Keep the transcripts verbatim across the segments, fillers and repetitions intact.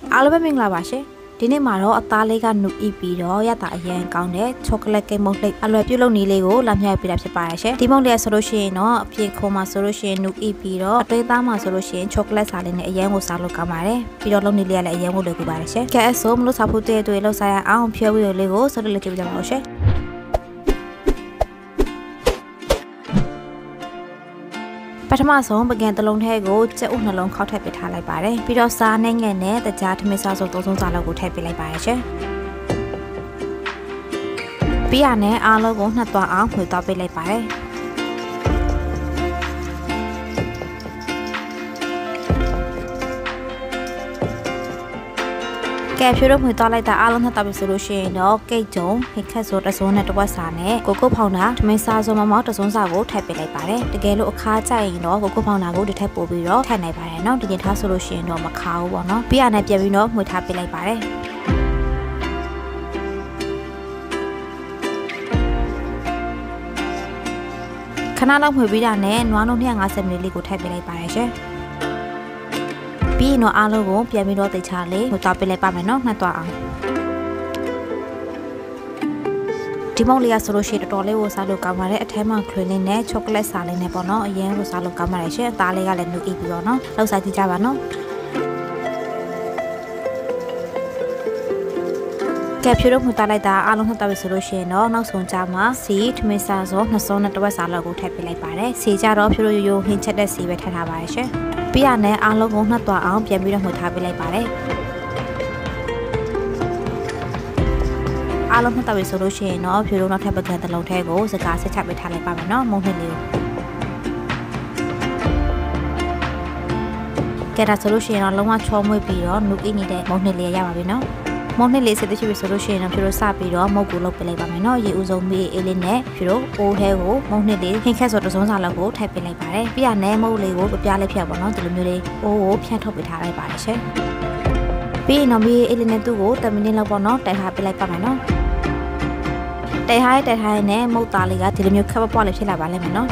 အားလုံးပဲမင်္ဂလာပါရှင်ဒီနေ့မှာတော့အသားလေးကနုဤပြီးတော့ရတာအရင်ကောင်းတဲ့ချောကလက်ကိတ်မုတ်လိပ်အလွယ်ပြုတ်လုပ်နည်းလေးကိုလာမြှောက်ပေးတာဖြစ်ပါတယ်ရှင်ဒီမုတ်လေးဆိုလို့ရှိရင်တော့အပြင်ခုံမှာဆိုလို့ရှိရင်နုဤပြီးတော့အသွေးသားမှာဆိုလို့ရှိရင်ချောကလက်စားလေးနဲ့အရင်ကိုစားလို့ကောင်းပါတယ်ပြီးတော့လုပ်နည်းလေးကလည်းအရင်ကိုလွယ်ကူပါတယ်ရှင်ကဲအဆိုမလို့စားဖို့တဲ့တွေ့လို့စားရအောင်ဖြေဝေလေးကိုဆက်လက်လုပ်ကြည့်ကြပါဦးရှင်ပထမဆုံးပကံတလုံးထဲကိုကြက်ဥနှလုံးခောက်ထည့်ပေးထားလိုက်ပါတယ်ပြီးတော့စားနဲ့ငဲ့နဲ့တကြားထမင်းစားစုပ်သုံးဆုံးစားလောက်ကိုထည့်ပေးလိုက်ပါတယ်ရှင်ပြီးရနဲ့အားလုံးကိုနှက်သွားအောင်ဖွေသွားပေးလိုက်ပါတယ်ကဲဖြိုးတော့မှွေသွားလိုက်တာအားလုံးနဲ့တောက်ပြီဆိုလို့ရှိရင်တော့ကိတ်ကြုံဟိခက်ဆိုတစုံနဲ့တစ်ဝက်စာနဲ့ကိုကိုဖောင်တာထမင်းစားစုံမမောက်တစုံစာကိုထည့်ပေးလိုက်ပါတယ်တကယ်လို့အခါကြိုက်ရင်တော့ကိုကိုဖောင်တာကိုတစ်ထည့်ပို့ပြီးတော့ထည့်နိုင်ပါတယ်เนาะဒီနေ့ထားဆိုလို့ရှိရင်တော့မခါဘူးပေါ့เนาะပြီးရနဲ့ပြန်ပြီးတော့မှွေထားပေးလိုက်ပါတယ်ခဏလောက်မှွေပြီးတာနဲ့နွားလုံး၂၅၀မီလီလီတร์ကိုထည့်ပေးလိုက်ပါတယ်ရှင်ပြီးရင်တော့အားလုံးကိုပြန်ပြီးတော့တိတ်ချလေးဟိုတောက်ပေးလိုက်ပါမယ်နော်နှက်သွားအောင်ဒီမုတ်လေးကဆိုလို့ရှိရင်တော်တော်လေးကိုစားလို့ကောင်းပါတယ်အထဲမှာခရင်းလေးနဲ့ချောကလက်စားလေးနဲ့ပေါ့နော်အရင်ကိုစားလို့ကောင်းပါတယ်ရှင်အသားလေးကလည်းနုအိပ်ပြီးတော့နော်လောက်စားကြည့်ကြပါနော်ကဲဖြိုးတော့မှတားလိုက်တာအားလုံးနှက်တော့ပြီဆိုလို့ရှိရင်တော့နောက်ဆုံးကြမှာစီထမင်းစားစောနှစ်စုံနဲ့တစ်ဝက်စားလောက်ကိုထည့်ပေးလိုက်ပါတယ်စီကြတော့ဖြိုးရိုးရိုးဟင်းချက်တဲ့စီပဲထည့်ထားပါတယ်ရှင်ပြီးရနဲ့အားလုံးကိုနှက်သွားအောင်ပြန်ပြီးတော့မှထားပေးလိုက်ပါတယ်အားလုံးနှက်တော့ပြီဆိုလို့ရှိရင်တော့ဖြိုးလုံးနောက်ထပ်ပကံတစ်လုံးထဲကိုစကားဆက်ချပေးထားလိုက်ပါမယ်နော်မုံနှစ်လေးကဲဒါဆိုလို့ရှိရင်တော့လုံးဝချောမွေ့ပြီးတော့နုအိနေတဲ့မုံနှစ်လေးရပါပြီနော်မုံနှစ်လေးစစ်တချို့ဆိုလို့ရှိရင်တော့ဖြိုးလို့စပြီးတော့မုတ်ကိုလုပ်ပေးလိုက်ပါမယ်နော်ရေဦးဆုံးမေးအေးလေးနဲ့ဖြိုးလို့အိုးထဲကိုမုံနှစ်လေးဟင်းခက်ဆိုတစုံစာလောက်ကိုထည့်ပေးလိုက်ပါတယ်ပြီးရနဲ့မုတ်လေးကိုပြပြလေးဖြတ်ပေါ့နော်ဒီလိုမျိုးလေးအိုးကိုဖြန့်ထုတ်ပေးထားလိုက်ပါတယ်ရှင်ပြီးရင်တော့မေးအေးလေးနဲ့သူ့ကိုtenမိနစ်လောက်ပေါ့နော်တိုင်ထားပေးလိုက်ပါမယ်နော်တိုင်ထားတိုင်ထားနဲ့မုတ်သားလေးကဒီလိုမျိုးခပ်ပွားပွားလေးဖြစ်လာပါလိမ့်မယ်နော်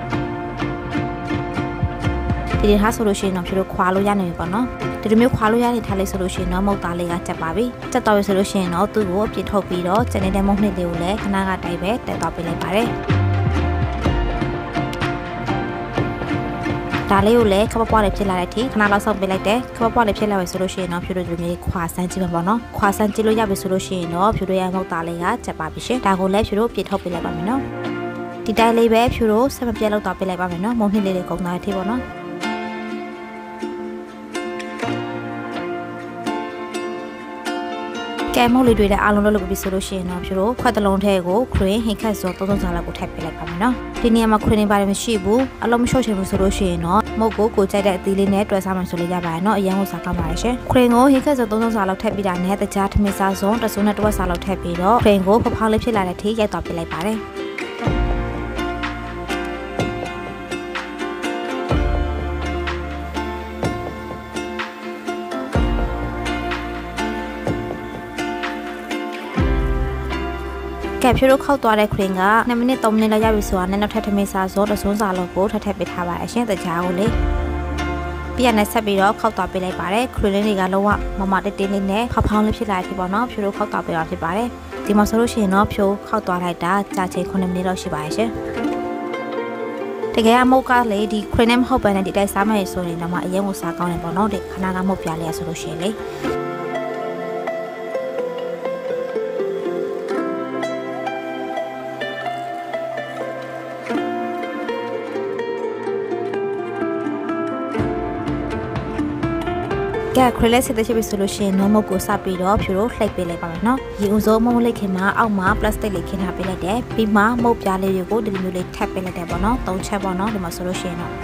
ဒီဟာဆိုလို့ရှိရင်တော့ဖြိုးလို့ခွာလို့ရနေပြီပေါ့နော်ဒီလိုမျိုးခွာလို့ရနေထားလေးဆိုလို့ရှိရင်တော့မုတ်သားလေးကတက်ပါပြီတက်တော့ပြီဆိုလို့ရှိရင်တော့သူ့ကိုအပြစ်ထုတ်ပြီးတော့ကျန်နေတဲ့မုတ်နှစ်လေးကိုလည်းခဏကတိုက်ပဲတက်သွားပေးလိုက်ပါတယ်ဒါလေးကိုလည်းခပ်ပွားလေးဖြစ်လာတဲ့အထိခဏလောက်ဆောက်ပေးလိုက်တယ်ခပ်ပွားလေးဖြစ်လာပြီဆိုလို့ရှိရင်တော့ဖြိုးလို့ဒီလိုမျိုးခွာဆန်းကြည့်မှာပေါ့နော်ခွာဆန်းကြည့်လို့ရပြီဆိုလို့ရှိရင်တော့ဖြိုးလို့ရမုတ်သားလေးကတက်ပါပြီရှင်ဒါကိုလည်းဖြိုးလို့အပြစ်ထုတ်ပေးလိုက်ပါမယ်နော်ဒီတိုင်းလေးပဲဖြိုးလို့ဆက်မပြတ်လောက်သွားပေးလိုက်ပါမယ်နော်မုတ်နှစ်လေးတွေကုန်သွားတဲ့အထိပေါ့နော်ကဲမုတ်လေးတွေလည်းအားလုံးလုပ်လုပ်ပြီးဆိုလို့ရှိရင်တော့ဖြိုးလို့ခွက်တလုံးထဲကိုခရင်ဟင်ခက်စောသုံးသုံးစားလောက်ကိုထည့်ပေးလိုက်ပါမယ်နော်ဒီနေရာမှာခရင်ပါတယ်မရှိဘူးအလုံးမလျှော့ချင်ဘူးဆိုလို့ရှိရင်တော့မုတ်ကိုကိုကြိုက်တဲ့အသီးလေးနဲ့တွဲစားမှဆိုလို့ရပါတယ်နော်အရင်ကစားကောင်းပါတယ်ရှင်ခရင်ကိုဟင်ခက်စောသုံးသုံးစားလောက်ထည့်ပြီးတာနဲ့တကြားထမင်းစားစုံတစုံနဲ့တစ်ဝက်စားလောက်ထည့်ပြီးတော့ခရင်ကိုဖဖောင်းလေးဖြစ်လာတဲ့ထိရိုက်သွားပေးလိုက်ပါတယ်ကဲဖြိုးလို့ခောက်သွားတဲ့ခရင်ကနှစ်မိနစ်သုံးမိနစ်လောက်ရပြီဆိုတာနဲ့နောက်ထပ်ထမင်းစားစောတစုံစာလောက်ကိုထပ်ထည့်ပေးထားပါအရှင်တကြားကိုလေပြီးရနဲ့ဆက်ပြီးတော့ခောက်သွားပေးလိုက်ပါတယ်ခရင်လေးတွေကလုံးဝမမတက်တင်းလေးနဲ့ဖောက်ဖောင်းလေးဖြစ်လာပြီပေါ့နော်ဖြိုးလို့ခောက်သွားပေးတာဖြစ်ပါတယ်ဒီမှာဆိုလို့ရှိရင်တော့ဖြိုးခောက်သွားလိုက်တာကြာချိန်ခုနှစ်မိနစ်လောက်ရှိပါရဲ့ရှင်တကယ်အမုတ်ကလေဒီခရင်နဲ့မဟုတ်ဘဲနဲ့ဒီတိုင်းစားမယ်ဆိုရင်တော့အရင်ကစားကောင်းတယ်ပေါ့နော်ဒီခဏကမုတ်ပြလေးရဆိုလို့ရှိရင်လေကဲခရလက်စစ်တဲ့ချိပြီးဆိုလို့ရှိရင်နော်မုတ်ကိုစပြီးတော့ဖြိုးလို့လှိုက်ပေးလိုက်ပါမယ်နော်ရေဦးစိုးမုတ်လိတ်ခင်မှာအောက်မှာပလတ်စတစ်လေးခင်းထားပေးလိုက်တယ်ပြီးမှမုတ်ပြားလေးတွေကိုဒီလိုမျိုးလေးထပ်ပေးလိုက်တယ်ပေါ့နော်သုံးချက်ပေါ့နော်ဒီမှာဆိုလို့ရှိရင်တော့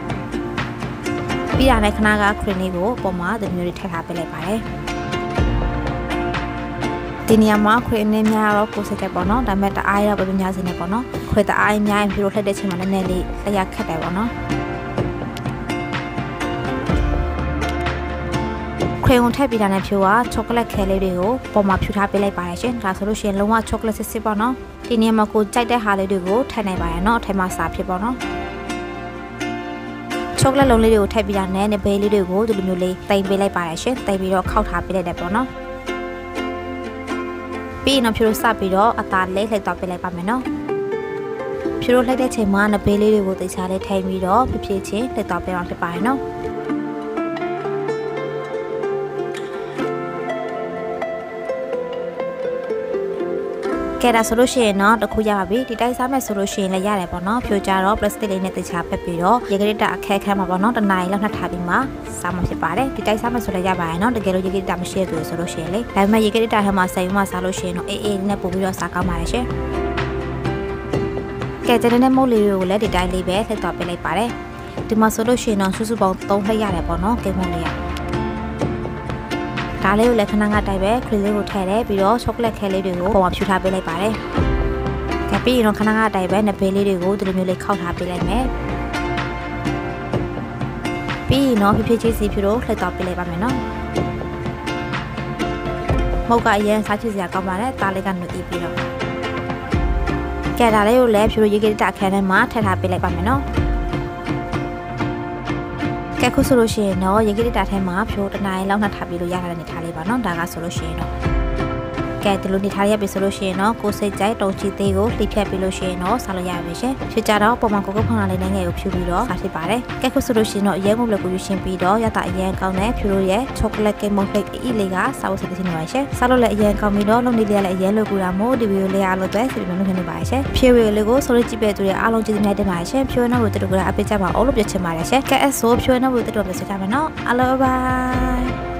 ပြီးရတဲ့ခဏကခရလေးကိုပုံမှာဒီလိုမျိုးလေးထပ်ထားပေးလိုက်ပါတယ်ဒီနေရာမှာခရင်းနဲ့များတော့ကိုစိတ်တယ်ပေါ့နော်ဒါပေမဲ့တအားရောပဲများစင်းနေပေါ့နော်ခရတအားအများရင်ဖြိုးလို့လှက်တဲ့ချိန်မှာနည်းနည်းလေးအရာခက်တယ်ပေါ့နော်ခရင်ကိုထည့်ပေးတာနဲ့ဖြိုးကချောကလက်ခဲလေးတွေကိုပေါ်မှာဖြူထားပေးလိုက်ပါတယ်ရှင်ဒါဆိုလို့ရှိရင်လုံးဝချောကလက်စစ်စစ်ပေါ့နော်ဒီနေရာမှာကိုကြိုက်တဲ့ဟာလေးတွေကိုထည့်နိုင်ပါတယ်နော်အထက်မှာစာဖြစ်ပေါ့နော်ช็อกโกแลตလုံးလေးတွေကိုထည့်ပြီးတာနဲ့နဘေးလေးတွေကိုဒီလိုမျိုးလေးတိမ်ပေးလိုက်ပါတယ်ရှင်တိမ်ပြီးတော့ခောက်ထားပေးလိုက်တယ်ပေါ့နော်ပြီးရင်တော့ဖြူလို့စပြီးတော့အသားလေးလှိုက်သွားပေးလိုက်ပါမယ်နော်ဖြူလို့လှိုက်တဲ့ချိန်မှာနဘေးလေးတွေကိုသိချာလေးထိပြီးတော့ဖြည်းဖြည်းချင်းလှိုက်သွားပေးအောင်ဖြစ်ပါတယ်နော်ကဲဒါဆိုလို့ရှိရင်တော့တခုရပါပြီဒီတိုက်စားမဲ့ဆိုလို့ရှိရင်လည်းရတယ်ပေါ့နော်ဖြိုကြတော့ plastic လေးနဲ့တခြားဖက်ပြီးတော့ရေကလေးတာအခက်ခဲမှာပေါ့နော်တနားရီလောက်နှက်ထားပြီးမှစားမှဖြစ်ပါတယ်ဒီတိုက်စားမဲ့ဆိုလည်းရပါတယ်နော်တကယ်လို့ရေကလေးတာမရှိရဘူးဆိုလို့ရှိရင်လေဒါပေမဲ့ရေကလေးတာထဲမှာဆိုင်မှစားလို့ရှိရင်တော့အေးအေးနဲ့ပို့ပြီးတော့စားကောင်းပါတယ်ရှင်ကဲကျတဲ့မုတ်လေးတွေကိုလည်းဒီတိုင်းလေးပဲဆက်သွားပေးလိုက်ပါတယ်ဒီမှာဆိုလို့ရှိရင်တော့စုစုပေါင်းသုံးလှည့်ရတယ်ပေါ့နော်ကိမုတ်လေးရဒါလေးကိုလည်းခဏခဏတိုက်ပဲခရီးလေးကိုထည့်တယ်ပြီးတော့ချောကလက်ခဲလေးတွေကိုပုံမှာဖြူထားပေးလိုက်ပါတယ်။ကဲပြီးရင်တော့ခဏခဏတိုက်ပဲနဘေးလေးတွေကိုဒီလိုမျိုးလေးခောက်ထားပေးလိုက်မယ်။ပြီးရင်တော့ဖြည်းဖြည်းချင်းစီဖြူတော့လှည့်တော့ပေးလိုက်ပါမယ်နော်။မုတ်ကအရင်စားချစ်စရာကောင်းပါတယ်။သားလေးကနှုတ်ပြီးပြီးတော့ကဲဒါလေးကိုလည်းဖြူလို့ရေကလေးတာခန်းထဲမှာထည့်ထားပေးလိုက်ပါမယ်နော်။ကဲခုဆိုလို့ရှိရင်တော့ရေကလေးတာထဲမှာဖြိုးတနားရီလောက်နှက်ထားပြီးလို့ရတဲ့နေထားလေးပါနော်ဒါကဆိုလို့ရှိရင်တော့ကဲဒီလိုနေထားရပြီဆိုလို့ရှိရင်တော့ကိုစိတ်ကြိုက်တုံချီသေးကိုလှိဖြတ်ပြီးလို့ရှိရင်တော့စားလို့ရပါပြီရှင်ဖြစ်ကြတော့ပုံမှန်ကိုကုတ်ဖောင်းလာလေးနိုင်ငယ်ကိုဖြူပြီးတော့စားဖြစ်ပါတယ်ကဲခုဆိုလို့ရှိရင်တော့အရင်ကလည်းကိုယူရှင်းပြီးတော့ရတာအရင်ကောင်းတဲ့ဖြူလို့ရဲ့ချောကလက်ကိတ်မုတ်လိတ်အီလေးကစားဖို့စိတ်နေပါရှင်စားလို့လည်းအရင်ကောင်းပြီးတော့လုံနေလေးလည်းအရင်လွယ်ကူတာမို့ဒီဗီဒီယိုလေးအားလို့ပဲစီမံလို့ဖြစ်နေပါရှင်ဖြူဝေလေးကိုဆိုလို့ကြည့်ပဲသူရဲ့အားလုံးကျေးဇူးများတင်ပါတယ်ရှင်ဖြူနောက်ကိုတူတူကအပိတ်ကြပါအောင်လို့ပြောချင်ပါတယ်ရှင်ကဲအဲ့ဆိုဖြူနောက်ကိုတူတူပဲဆက်ကြမယ်နော်အားလုံးဘိုင်